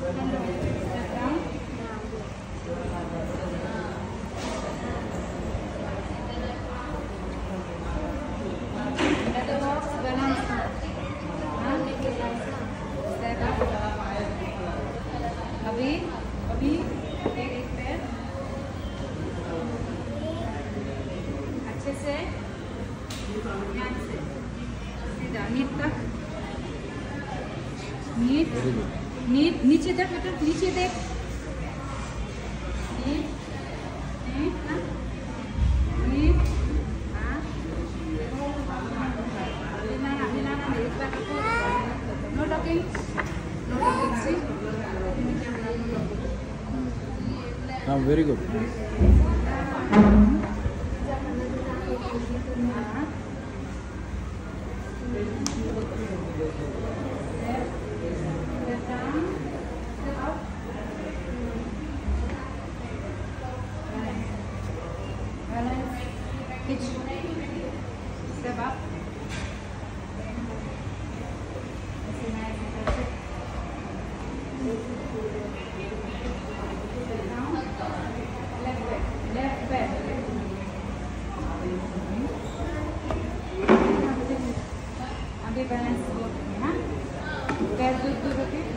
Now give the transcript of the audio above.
Step down. Another box, balance. Step up. अभी एक पैर अच्छे से ध्यान से सीधा नीट तक नीट नीचे तक बेटा नीचे देख नीट नीट नीट हाँ हिलाना नहीं एक बार नो टॉकिंग सी हाँ very good Step up. Left back. अभी बैलेंस हाँ पैर दूर दूर रखें